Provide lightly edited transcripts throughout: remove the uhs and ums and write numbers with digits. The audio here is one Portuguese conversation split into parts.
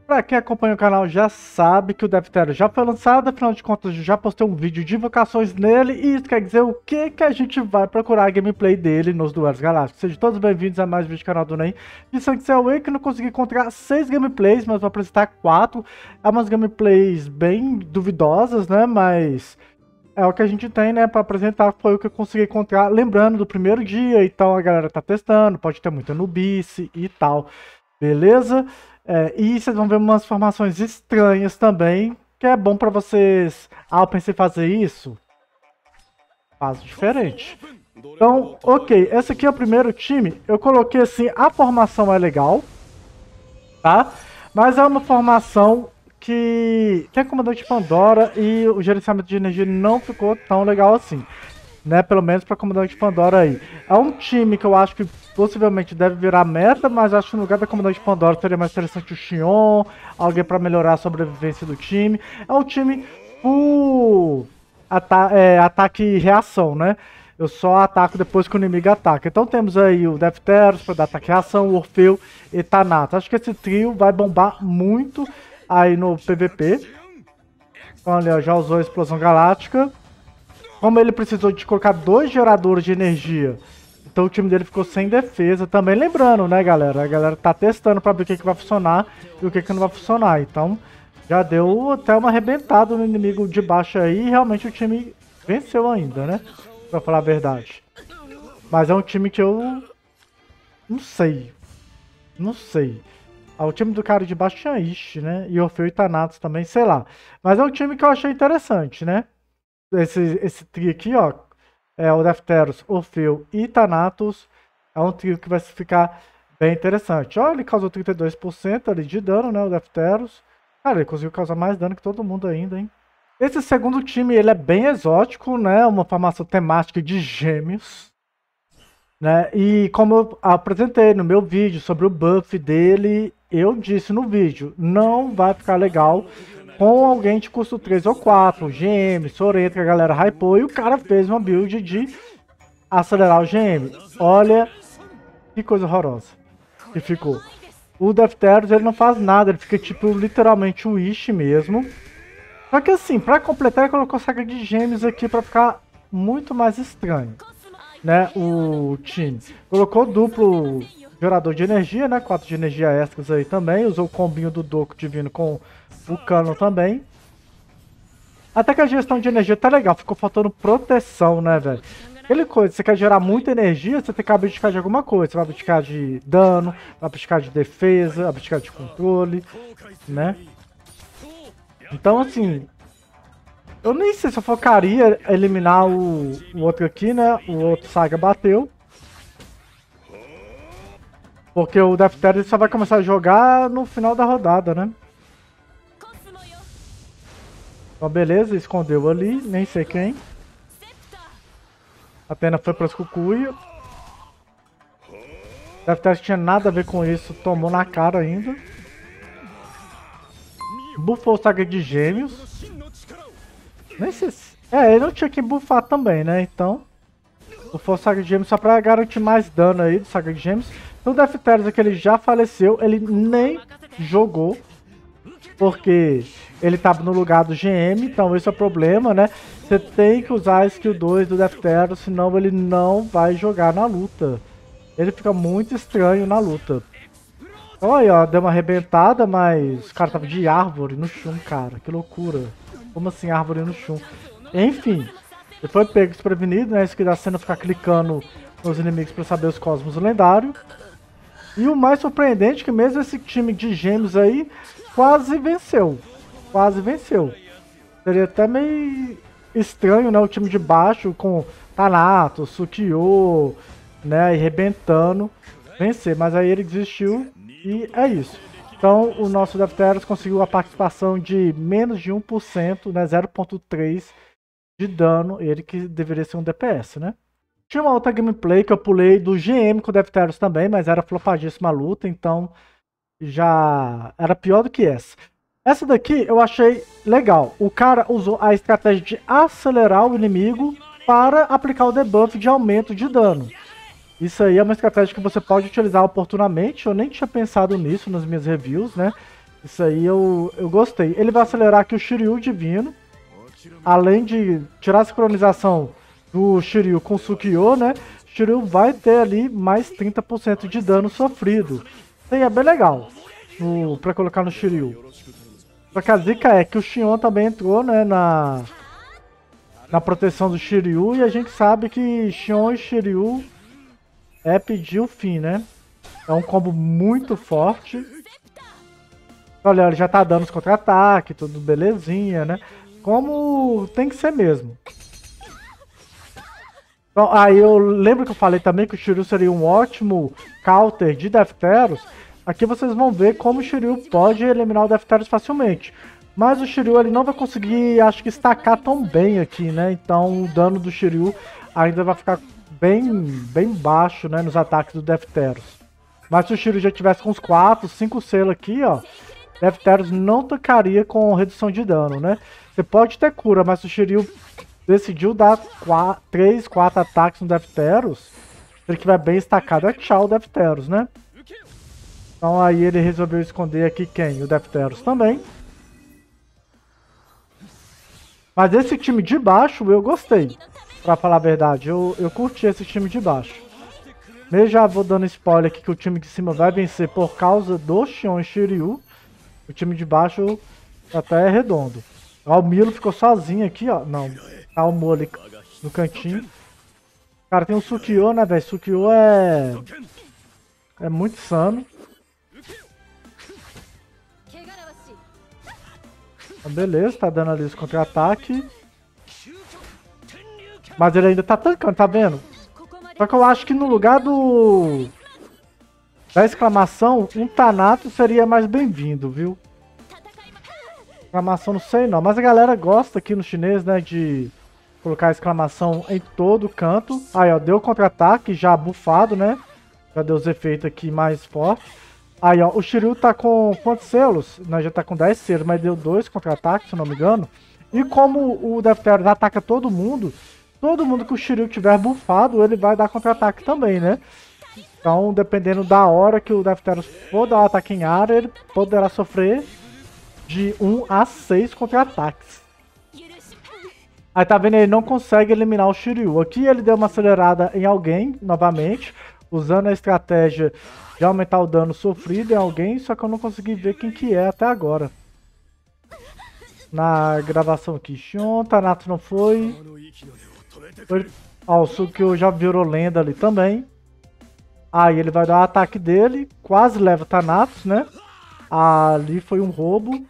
Pra quem acompanha o canal já sabe que o Defterios já foi lançado, afinal de contas eu já postei um vídeo de invocações nele, e isso quer dizer o que a gente vai procurar a gameplay dele nos Duelos Galácticos. Sejam todos bem-vindos a mais um vídeo do canal do Ney. De Sanctuary, que não consegui encontrar 6 gameplays, mas vou apresentar 4. É umas gameplays bem duvidosas, né, mas é o que a gente tem, né, pra apresentar, foi o que eu consegui encontrar, lembrando do primeiro dia, então a galera tá testando, pode ter muita nubice e tal, beleza? E vocês vão ver umas formações estranhas também, que é bom pra vocês, ao pensar em fazer isso, faz diferente. Então, ok, esse aqui é o primeiro time, eu coloquei assim, a formação é legal, tá? Mas é uma formação que tem comandante Pandora e o gerenciamento de energia não ficou tão legal assim, né? Pelo menos para comandante Pandora aí. É um time que eu acho que possivelmente deve virar meta, mas acho que no lugar da comandante Pandora seria mais interessante o Xion, alguém para melhorar a sobrevivência do time. É um time full ataque e reação, né? Eu só ataco depois que o inimigo ataca. Então temos aí o Defterios para dar ataque e reação, o Orfeu e Thanatos. Acho que esse trio vai bombar muito aí no PVP. Então ali ó, já usou a Explosão Galáctica. Como ele precisou de colocar 2 geradores de energia, então o time dele ficou sem defesa. Também lembrando, né, galera? A galera tá testando para ver o que vai funcionar e o que não vai funcionar. Então já deu até uma arrebentada no inimigo de baixo aí. E realmente o time venceu ainda, né? Pra falar a verdade. Mas é um time que eu não sei. Não sei. O time do cara de baixo tinha Ishi, né? E Orfeu e Thanatos também, sei lá. Mas é um time que eu achei interessante, né? Esse trio aqui, ó. É o Defterios, Orfeu e Thanatos. É um trio que vai ficar bem interessante. Ó, ele causou 32% ali de dano, né? O Defterios. Cara, ele conseguiu causar mais dano que todo mundo ainda, hein? Esse segundo time, ele é bem exótico, né? Uma formação temática de gêmeos, né? E como eu apresentei no meu vídeo sobre o buff dele, eu disse no vídeo, não vai ficar legal com alguém de custo 3 ou 4, GM, Sorento, que a galera hypou, e o cara fez uma build de acelerar o GM. Olha que coisa horrorosa que ficou. O Defterios, ele não faz nada, ele fica tipo literalmente o Wish mesmo. Só que assim, pra completar, ele colocou saga de gêmeos aqui pra ficar muito mais estranho, né, o time. Colocou duplo gerador de energia, né, 4 de energia extras aí também. Usou o combinho do Doku Divino com o Cano também. Até que a gestão de energia tá legal, ficou faltando proteção, né, velho. Aquele coisa, você quer gerar muita energia, você tem que abdicar de alguma coisa. Você vai abdicar de dano, vai abdicar de defesa, abdicar de controle, né. Então, assim, eu nem sei se eu focaria eliminar o outro aqui, né? O outro Saga bateu. Porque o Defterios só vai começar a jogar no final da rodada, né? Então, beleza, escondeu ali, nem sei quem. A Atena foi para as cucuia. Defterios tinha nada a ver com isso, tomou na cara ainda. Buffou o Saga de Gêmeos. Nem sei se... ele não tinha que buffar também, né? Então, buffou o Saga de Gêmeos só pra garantir mais dano aí do Saga de Gêmeos. O Defterios aqui, ele já faleceu, ele nem jogou, porque ele tava no lugar do GM, então esse é o problema, né? Você tem que usar a skill 2 do Defterios, senão ele não vai jogar na luta. Ele fica muito estranho na luta. Olha, ó, deu uma arrebentada, mas o cara tava de árvore no chão, cara. Que loucura. Como assim árvore no chão? Enfim, ele foi pego desprevenido, né? Isso que dá cena ficar clicando nos inimigos pra saber os cosmos lendários. E o mais surpreendente é que mesmo esse time de gêmeos aí quase venceu. Quase venceu. Seria até meio estranho, né? O time de baixo com Thanatos, Sukiyô, né? E arrebentando vencer. Mas aí ele desistiu. E é isso. Então o nosso Defterios conseguiu a participação de menos de 1%, né, 0.3 de dano, ele que deveria ser um DPS, né. Tinha uma outra gameplay que eu pulei do GM com o Defterios também, mas era flopadíssima a luta, então já era pior do que essa. Essa daqui eu achei legal. O cara usou a estratégia de acelerar o inimigo para aplicar o debuff de aumento de dano. Isso aí é uma estratégia que você pode utilizar oportunamente. Eu nem tinha pensado nisso nas minhas reviews, né? Isso aí eu gostei. Ele vai acelerar aqui o Shiryu Divino. Além de tirar a sincronização do Shiryu com o Sukiyo, né? Shiryu vai ter ali mais 30% de dano sofrido. Isso aí é bem legal pra colocar no Shiryu. Só que a zica é que o Xion também entrou, né, na proteção do Shiryu. E a gente sabe que Xion e Shiryu é pedir o fim, né? É um combo muito forte. Olha, ele já tá dando os contra-ataques, tudo belezinha, né? Como tem que ser mesmo. Então, aí eu lembro que eu falei também que o Shiryu seria um ótimo counter de Defteros. Aqui vocês vão ver como o Shiryu pode eliminar o Defteros facilmente. Mas o Shiryu ele não vai conseguir, acho que, estacar tão bem aqui, né? Então o dano do Shiryu ainda vai ficar bem baixo, né, nos ataques do Defteros. Mas se o Shiryu já tivesse com uns 4, 5 selos aqui, ó, Defteros não tocaria com redução de dano, né? Você pode ter cura, mas se o Shiryu decidiu dar 3, 4 ataques no Defteros, se ele estiver bem estacado, é tchau o Defteros, né? Então aí ele resolveu esconder aqui quem? O Defteros também. Mas esse time de baixo eu gostei, pra falar a verdade. Eu curti esse time de baixo. Eu já vou dando spoiler aqui que o time de cima vai vencer por causa do Xion e Shiryu. O time de baixo até é redondo. Ó, o Milo ficou sozinho aqui, ó. Não, calmou ali no cantinho. Cara, tem o Sukiyo, né, velho? Sukiyo é muito insano. Beleza, tá dando ali os contra-ataque. Mas ele ainda tá tancando, tá vendo? Só que eu acho que no lugar da exclamação, um Thanatos seria mais bem-vindo, viu? Exclamação não sei não, mas a galera gosta aqui no chinês, né, de colocar exclamação em todo canto. Aí, ó, deu contra-ataque já bufado, né? Já deu os efeitos aqui mais fortes. Aí, ó, o Shiryu tá com quantos selos? Não, já tá com 10 selos, mas deu 2 contra-ataques, se não me engano. E como o Defteros ataca todo mundo que o Shiryu tiver bufado, ele vai dar contra-ataque também, né? Então, dependendo da hora que o Defteros for dar um ataque em área, ele poderá sofrer de 1 a 6 contra-ataques. Aí tá vendo, ele não consegue eliminar o Shiryu. Aqui ele deu uma acelerada em alguém, novamente, usando a estratégia de aumentar o dano sofrido em alguém, só que eu não consegui ver quem que é até agora. Na gravação aqui, Xion, Thanatos não foi. Ó, o Sukiyo já virou lenda ali também. Aí ele vai dar o ataque dele, quase leva o Thanatos, né? Ali foi um roubo.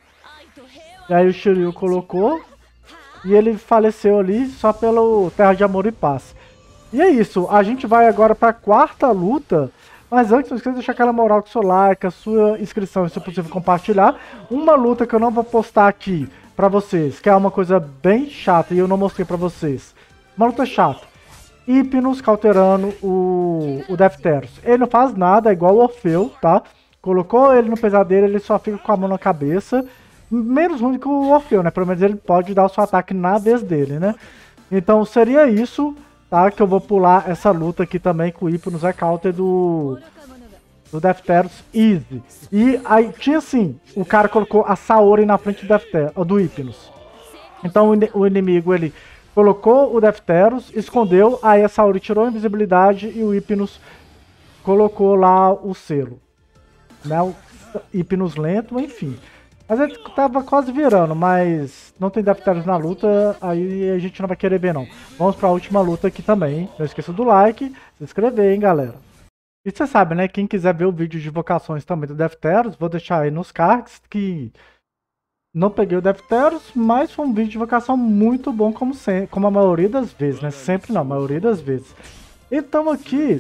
E aí o Shiryu colocou. E ele faleceu ali só pelo Terra de Amor e Paz. E é isso, a gente vai agora para a quarta luta. Mas antes, não esqueça de deixar aquela moral com o seu like, a sua inscrição, se possível compartilhar. Uma luta que eu não vou postar aqui pra vocês, que é uma coisa bem chata e eu não mostrei pra vocês. Uma luta chata. Hypnos cauterando o Defteros. Ele não faz nada, é igual o Orfeu, tá? Colocou ele no pesadelo, ele só fica com a mão na cabeça. Menos ruim que o Orfeu, né? Pelo menos ele pode dar o seu ataque na vez dele, né? Então seria isso. Tá, que eu vou pular essa luta aqui também com o Hypnos é counter do Defteros easy. E aí tinha assim, o cara colocou a Saori na frente do Hypnos. Então o inimigo ele colocou o Defteros, escondeu, aí a Saori tirou a invisibilidade e o Hypnos colocou lá o selo. Né, o Hypnos lento, enfim. Mas ele tava quase virando, mas não tem Defteros na luta, aí a gente não vai querer ver não. Vamos pra última luta aqui também, hein? Não esqueça do like, se inscrever, hein, galera. E você sabe, né, quem quiser ver o vídeo de invocações também do Defteros, vou deixar aí nos cards, que não peguei o Defteros, mas foi um vídeo de invocação muito bom, como a maioria das vezes, né? Sempre não, a maioria das vezes. Então aqui,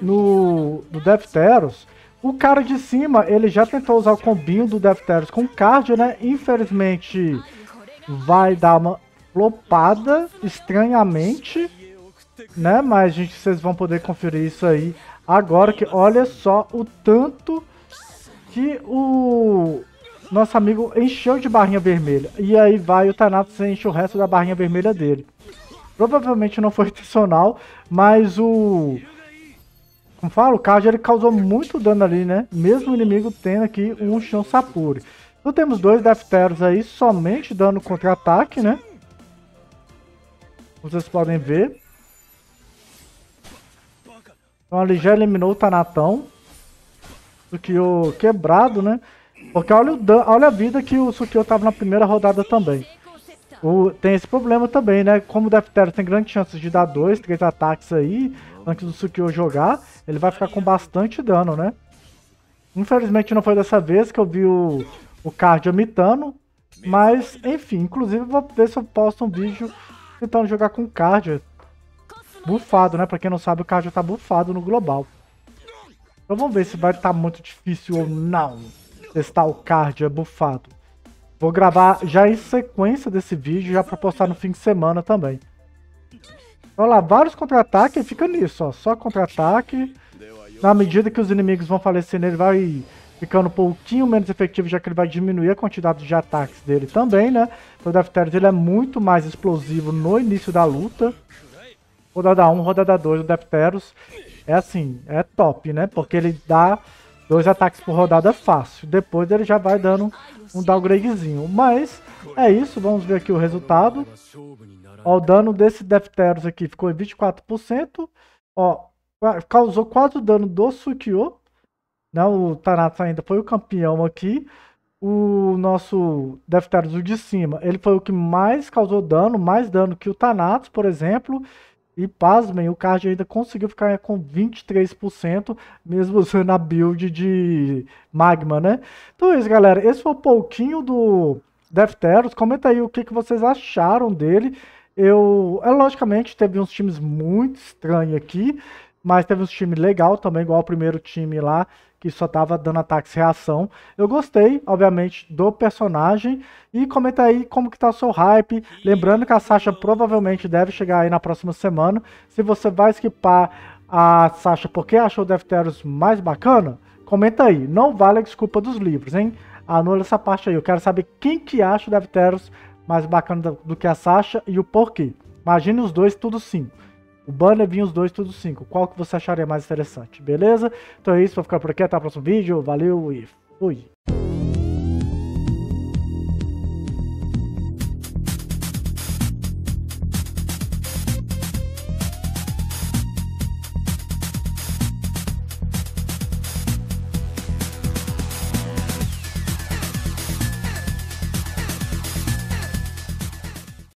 no Defteros, o cara de cima, ele já tentou usar o combinho do Defteros com cardio, né? Infelizmente, vai dar uma flopada estranhamente, né? Mas, gente, vocês vão poder conferir isso aí agora, que olha só o tanto que o nosso amigo encheu de barrinha vermelha. E aí vai o Thanatos enche o resto da barrinha vermelha dele. Provavelmente não foi intencional, mas como falo, o Kaja ele causou muito dano ali, né? Mesmo o inimigo tendo aqui um Xion Sapuri. Então temos dois Defteros aí somente dando contra-ataque, né? Como vocês podem ver. Então ali já eliminou o Tanatão. Sukyo quebrado, né? Porque olha a vida que o Sukyo tava na primeira rodada também. Tem esse problema também, né? Como o Defteros tem grandes chances de dar 2, 3 ataques aí, antes do Sukyo jogar, ele vai ficar com bastante dano, né? Infelizmente não foi dessa vez que eu vi o Cardio mitando, mas enfim, inclusive vou ver se eu posto um vídeo tentando jogar com o Cardio bufado, né? Pra quem não sabe, o Cardio tá bufado no global. Então vamos ver se vai estar muito difícil ou não testar o Cardio bufado. Vou gravar já em sequência desse vídeo, já pra postar no fim de semana também. Olha lá, vários contra-ataques, fica nisso, ó. Só contra-ataque. Na medida que os inimigos vão falecendo, ele vai ficando um pouquinho menos efetivo, já que ele vai diminuir a quantidade de ataques dele também, né? Então o Defteros ele é muito mais explosivo no início da luta. Rodada 1, rodada 2, o Defteros é assim, é top, né? Porque ele dá 2 ataques por rodada fácil. Depois ele já vai dando um downgradezinho. Mas é isso, vamos ver aqui o resultado. Ó, o dano desse Defteros aqui ficou em 24%. Ó, causou quase o dano do Sukyo. Né? O Thanatos ainda foi o campeão aqui. O nosso Defteros, o de cima, ele foi o que mais causou dano. Mais dano que o Thanatos, por exemplo. E pasmem, o card ainda conseguiu ficar com 23%, mesmo usando a build de Magma, né? Então é isso, galera. Esse foi um pouquinho do Defteros. Comenta aí o que vocês acharam dele. Logicamente, teve uns times muito estranhos aqui, mas teve uns times legal também, igual o primeiro time lá, que só tava dando ataques reação. Eu gostei, obviamente, do personagem. E comenta aí como que tá o seu hype. Lembrando que a Sasha provavelmente deve chegar aí na próxima semana. Se você vai skipar a Sasha porque achou o Defteros mais bacana, comenta aí. Não vale a desculpa dos livros, hein? Anula essa parte aí. Eu quero saber quem que acha o Defteros mais bacana do que a Sasha e o porquê. Imagine os dois tudo 5. O banner vinha os dois tudo 5. Qual que você acharia mais interessante, beleza? Então é isso, vou ficar por aqui, até o próximo vídeo. Valeu e fui!